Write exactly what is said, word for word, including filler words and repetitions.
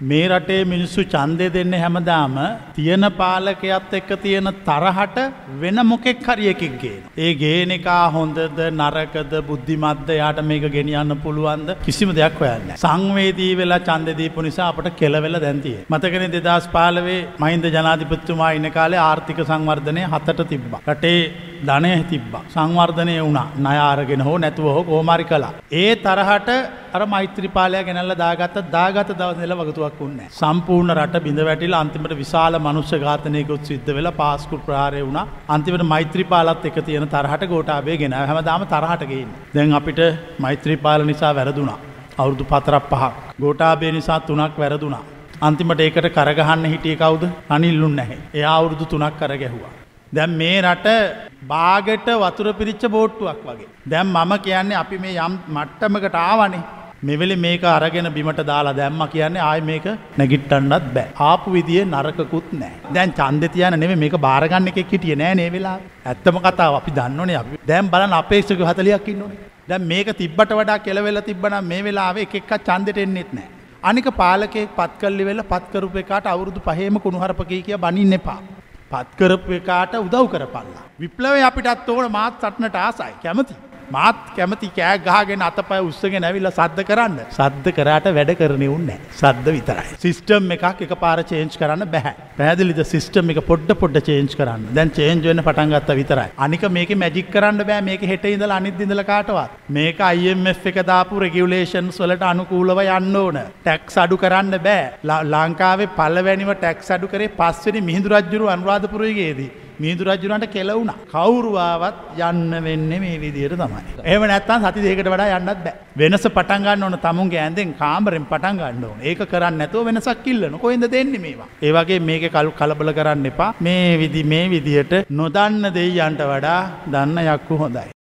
මේ රටේ මිනිස්සු ඡන්දය දෙන්නේ හැමදාම තියෙන පාලකයාත් එක්ක තියෙන තරහට වෙන මොකෙක් හරි එකෙක් ගේනවා. ඒ ගේන එක හොඳද නරකද බුද්ධිමත්ද යාට මේක ගෙනියන්න පුළුවන්ද කිසිම දෙයක් හොයන්නේ නැහැ. සංවේදී වෙලා ඡන්දෙ දීපු නිසා අපට කෙලවෙලා දැන් තියෙන්නේ. මතකනේ දෙදාස් පහළොව මහින්ද ජනාධිපතිතුමා ඉන්න කාලේ ආර්ථික සංවර්ධනය හතට තිබ්බා. රටේ ධනය තිබ්බා. සංවර්ධනය වුණා. ණය අරගෙන හෝ නැතුව හෝ කොහොම හරි කළා. ඒ තරහට අර මෛත්‍රීපාලයා ගෙනල්ලා දාගත්ත දාගත්ත දවස් ඉඳලා වගතුවක් වුණේ නැහැ. සම්පූර්ණ රට බිඳ වැටිලා අන්තිමට විශාල මනුෂ්‍ය ඝාතනයකුත් සිද්ධ වෙලා පාස්කු ප්‍රහාරය වුණා. අන්තිමට මෛත්‍රීපාලත් එක තියෙන තරහට ගෝඨාභය ගෙනාවා. හැමදාම තරහට ගේන්නේ. දැන් අපිට මෛත්‍රීපාල නිසා වැරදුනා. අවුරුදු හතරක් පහක්. ගෝඨාභය නිසා තුනක් වැරදුනා. අන්තිමට ඒකට කරගහන්න හිටියේ කවුද? අනිල්ලුන් නැහැ. එයා අවුරුදු තුනක් කරගැහුවා. දැන් මේ රට බාගෙට වතුර පිරිච්ච බෝට්ටුවක් වගේ. දැන් මම කියන්නේ අපි මේ යම් මට්ටමකට ආවනේ. මෙවෙලේ මේක අරගෙන බිමට දාලා දැම්මා කියන්නේ ආයේ මේක නැගිට්ටන්නත් බෑ. ආපු විදියේ නරකකුත් නැහැ. දැන් ඡන්දේ තියන නෙමෙයි මේක බාර ගන්න එකෙක් හිටියේ නෑ නේ වෙලාවේ. ඇත්තම කතාව අපි දන්නෝනේ අපි. දැන් බලන්න අපේක්ෂක හතලියක් ඉන්නෝනේ. දැන් මේක තිබ්බට වඩා කෙලවෙලා තිබ්බනම් මේ වෙලාවේ එක එකක් ඡන්දෙට එන්නෙත් නෑ. අනික පාලකයෙක් පත් කල්ලි වෙලා පත් කරපු එකාට අවුරුදු පහේම කුණුහරුපකී කිය බනින්න එපා. පත් කරපු එකාට උදව් කරපල්ලා. විප්ලවය අපිටත් ඕන මාත් සටනට ආසයි. කැමති. මාත් කැමති කෑ ගහගෙන අතපය උස්සගෙන ඇවිල්ලා සද්ද කරන්න. සද්ද කරාට වැඩ කරන්නේ උන්නේ නැහැ. සද්ද විතරයි. සිස්ටම් එකක් එකපාර චේන්ජ් කරන්න බෑ. පැහැදිලිද? සිස්ටම් එක පොඩ පොඩ චේන්ජ් කරන්න. දැන් චේන්ජ් වෙන්න පටන් ගත්තා විතරයි. අනික මේකේ මැජික් කරන්න බෑ. මේක හෙට ඉඳලා අනිත් ඉඳලා කාටවත්. මේක I M F එක දාපු රෙගියුලේෂන්ස් වලට අනුකූලව යන්න ඕන. ටැක්ස් අඩු කරන්න බෑ. ලංකාවේ පළවෙනිම ටැක්ස් අඩු කරේ පස්වෙනි මිහිඳු රජුරු අනුරාධපුරයේදී. මිහිඳු රජුණන්ට කෙලවුණා. කවුරු ආවත් යන්න වෙන්නේ මේ විදියට තමයි. එහෙම නැත්නම් සති දෙකකට වඩා යන්නත් බෑ. වෙනස පටන් ගන්න ඕන තමුන්ගේ ඇඳෙන් කාමරෙන් පටන් ගන්න ඕන. ඒක කරන්නේ නැතුව වෙනසක් ඉල්ලන. කොහෙන්ද දෙන්නේ මේවා? ඒ වගේ මේකේ කලබල කරන්න එපා. මේ විදි මේ විදියට නොදන්න දෙයියන්ට වඩා දන්න යක්කු හොඳයි.